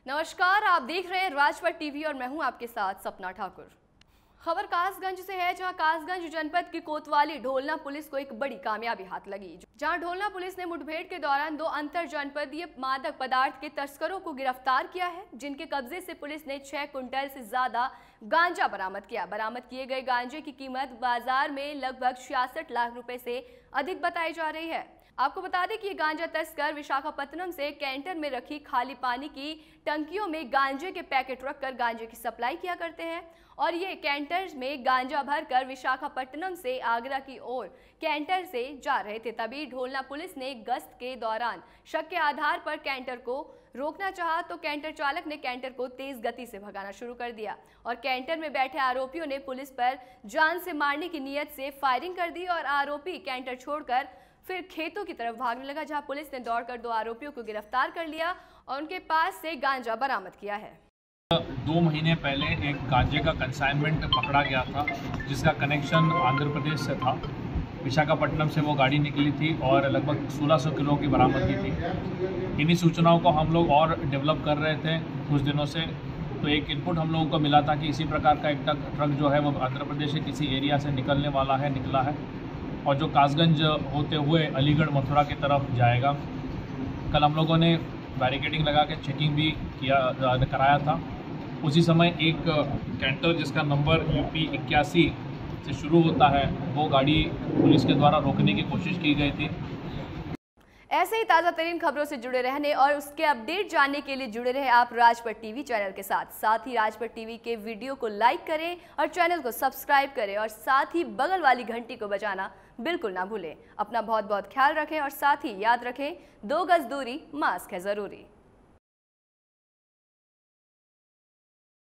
नमस्कार, आप देख रहे हैं राजपट टीवी और मैं हूं आपके साथ सपना ठाकुर। खबर कासगंज से है, जहां कासगंज जनपद की कोतवाली ढोलना पुलिस को एक बड़ी कामयाबी हाथ लगी। जहां ढोलना पुलिस ने मुठभेड़ के दौरान 2 अंतर जनपदीय मादक पदार्थ के तस्करों को गिरफ्तार किया है, जिनके कब्जे से पुलिस ने 6 कुंटल से ज्यादा गांजा बरामद किया। बरामद किए गए गांजे की कीमत बाजार में लगभग 66 लाख रुपए से अधिक बताई जा रही है। आपको बता दें कि ये गांजा तस्कर विशाखापट्टनम से कैंटर में रखी खाली पानी की टंकियों में गांजे के पैकेट रखकर गांजे की सप्लाई किया करते हैं और ये कैंटर में गांजा भरकर विशाखापट्टनम से आगरा की ओर कैंटर से जा रहे थे। तभी ढोलना पुलिस ने गश्त के दौरान शक के आधार पर कैंटर को रोकना चाहा तो कैंटर चालक ने कैंटर को तेज गति से भगाना शुरू कर दिया और कैंटर में बैठे आरोपियों ने पुलिस पर जान से मारने की नीयत से फायरिंग कर दी और आरोपी कैंटर छोड़कर फिर खेतों की तरफ भागने लगा, जहां पुलिस ने दौड़कर 2 आरोपियों को गिरफ्तार कर लिया और उनके पास से गांजा बरामद किया है। 2 महीने पहले एक गांजे का कंसाइनमेंट पकड़ा गया था, जिसका कनेक्शन आंध्र प्रदेश से था। विशाखापट्टनम से वो गाड़ी निकली थी और लगभग 1600 किलो की बरामदगी थी। इन्हीं सूचनाओं को हम लोग और डेवलप कर रहे थे कुछ दिनों से, तो एक इनपुट हम लोगों को मिला था कि इसी प्रकार का एक ट्रक जो है वो आंध्र प्रदेश के किसी एरिया से निकलने वाला है, निकला है और जो कासगंज होते हुए अलीगढ़ मथुरा की तरफ जाएगा। कल हम लोगों ने बैरिकेडिंग लगा के चेकिंग भी कराया था। उसी समय एक कैंटर जिसका नंबर UP 81 से शुरू होता है, वो गाड़ी पुलिस के द्वारा रोकने की कोशिश की गई थी। ऐसे ही ताज़ा तरीन खबरों से जुड़े रहने और उसके अपडेट जानने के लिए जुड़े रहे आप राजपट टीवी चैनल के साथ। साथ ही राजपट टीवी के वीडियो को लाइक करें और चैनल को सब्सक्राइब करें और साथ ही बगल वाली घंटी को बजाना बिल्कुल ना भूलें। अपना बहुत बहुत ख्याल रखें और साथ ही याद रखें 2 गज दूरी, मास्क है ज़रूरी।